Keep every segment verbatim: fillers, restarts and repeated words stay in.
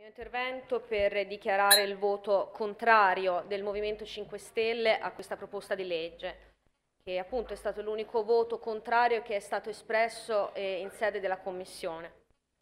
Intervento per dichiarare il voto contrario del Movimento cinque Stelle a questa proposta di legge, che appunto è stato l'unico voto contrario che è stato espresso eh, in sede della Commissione.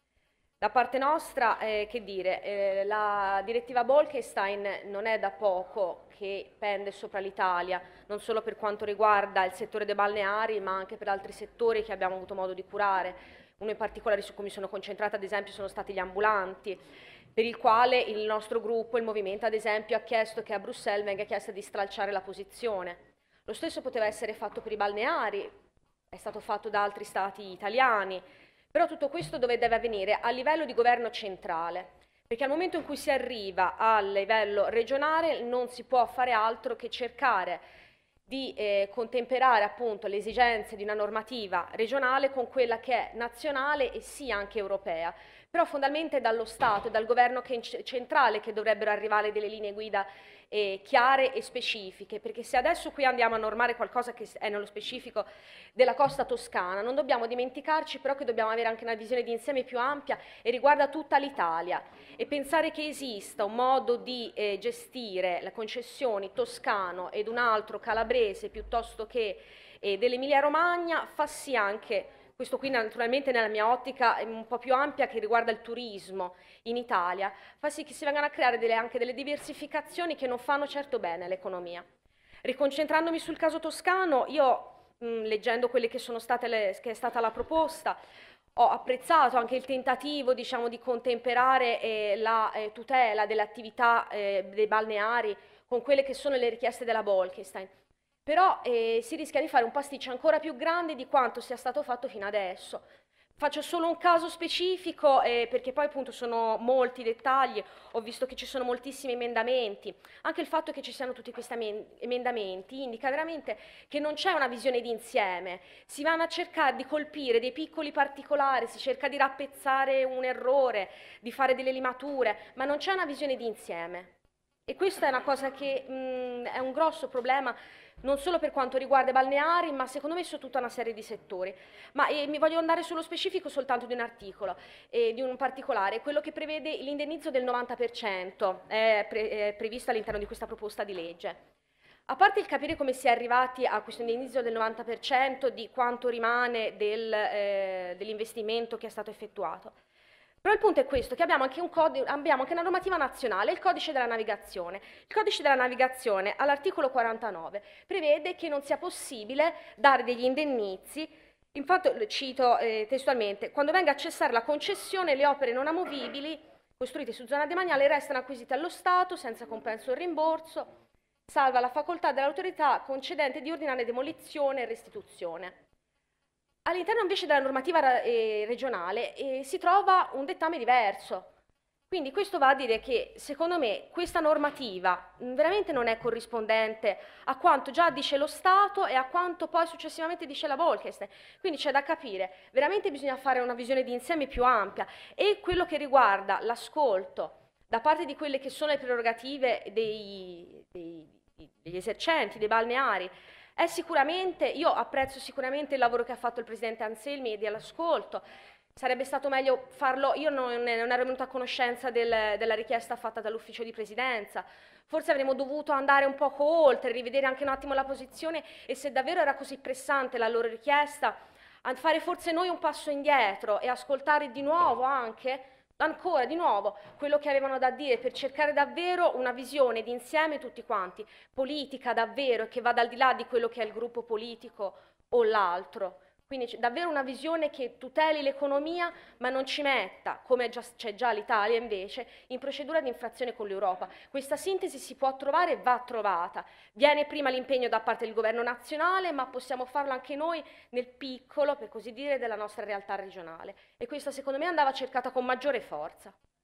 Da parte nostra, eh, che dire, eh, la direttiva Bolkestein non è da poco che pende sopra l'Italia, non solo per quanto riguarda il settore dei balneari, ma anche per altri settori che abbiamo avuto modo di curare. Uno in particolare su cui mi sono concentrata, ad esempio, sono stati gli ambulanti, per il quale il nostro gruppo, il Movimento, ad esempio, ha chiesto che a Bruxelles venga chiesto di stralciare la posizione. Lo stesso poteva essere fatto per i balneari, è stato fatto da altri stati italiani, però tutto questo dove deve avvenire? A livello di governo centrale, perché al momento in cui si arriva a livello regionale non si può fare altro che cercare di eh, contemperare appunto le esigenze di una normativa regionale con quella che è nazionale e sì anche europea, però fondamentalmente è dallo Stato e dal governo che centrale che dovrebbero arrivare delle linee guida eh, chiare e specifiche, perché se adesso qui andiamo a normare qualcosa che è nello specifico della costa toscana, non dobbiamo dimenticarci però che dobbiamo avere anche una visione di insieme più ampia e riguarda tutta l'Italia, e pensare che esista un modo di eh, gestire le concessioni toscano ed un altro calabrese piuttosto che eh, dell'Emilia Romagna fa sì anche, questo qui naturalmente nella mia ottica un po' più ampia che riguarda il turismo in Italia, fa sì che si vengano a creare delle, anche delle diversificazioni che non fanno certo bene all'economia. Riconcentrandomi sul caso toscano, io mh, leggendo quelle che sono state le, che è stata la proposta, ho apprezzato anche il tentativo, diciamo, di contemperare eh, la eh, tutela delle attività eh, dei balneari con quelle che sono le richieste della Bolkestein. Però eh, si rischia di fare un pasticcio ancora più grande di quanto sia stato fatto fino adesso. Faccio solo un caso specifico eh, perché poi appunto sono molti dettagli, ho visto che ci sono moltissimi emendamenti, anche il fatto che ci siano tutti questi emendamenti indica veramente che non c'è una visione d'insieme, si vanno a cercare di colpire dei piccoli particolari, si cerca di rappezzare un errore, di fare delle limature, ma non c'è una visione d'insieme. E questa è una cosa che mh, è un grosso problema non solo per quanto riguarda i balneari, ma secondo me su tutta una serie di settori. Ma eh, mi voglio andare sullo specifico soltanto di un articolo, eh, di un particolare, quello che prevede l'indennizzo del novanta per cento, è, pre è previsto all'interno di questa proposta di legge. A parte il capire come si è arrivati a questo indennizzo del novanta per cento di quanto rimane del, eh, dell'investimento che è stato effettuato, però il punto è questo, che abbiamo anche, un abbiamo anche una normativa nazionale, il codice della navigazione. Il codice della navigazione all'articolo quarantanove prevede che non sia possibile dare degli indennizi, infatti cito eh, testualmente, quando venga a cessare la concessione le opere non amovibili costruite su zona demaniale restano acquisite allo Stato senza compenso o rimborso, salva la facoltà dell'autorità concedente di ordinare demolizione e restituzione. All'interno invece della normativa eh, regionale eh, si trova un dettame diverso. Quindi questo va a dire che secondo me questa normativa mh, veramente non è corrispondente a quanto già dice lo Stato e a quanto poi successivamente dice la Bolkestein. Quindi c'è da capire, veramente bisogna fare una visione di insieme più ampia, e quello che riguarda l'ascolto da parte di quelle che sono le prerogative dei, dei, degli esercenti, dei balneari. È sicuramente, io apprezzo sicuramente il lavoro che ha fatto il Presidente Anselmi e dell'ascolto, sarebbe stato meglio farlo, io non, non ero venuta a conoscenza del, della richiesta fatta dall'ufficio di presidenza, forse avremmo dovuto andare un poco oltre, rivedere anche un attimo la posizione e se davvero era così pressante la loro richiesta, a fare forse noi un passo indietro e ascoltare di nuovo anche ancora di nuovo quello che avevano da dire per cercare davvero una visione di insieme tutti quanti, politica davvero e che vada al di là di quello che è il gruppo politico o l'altro. Quindi c'è davvero una visione che tuteli l'economia ma non ci metta, come c'è già l'Italia invece, in procedura di infrazione con l'Europa. Questa sintesi si può trovare e va trovata. Viene prima l'impegno da parte del governo nazionale, ma possiamo farlo anche noi nel piccolo, per così dire, della nostra realtà regionale. E questa secondo me andava cercata con maggiore forza.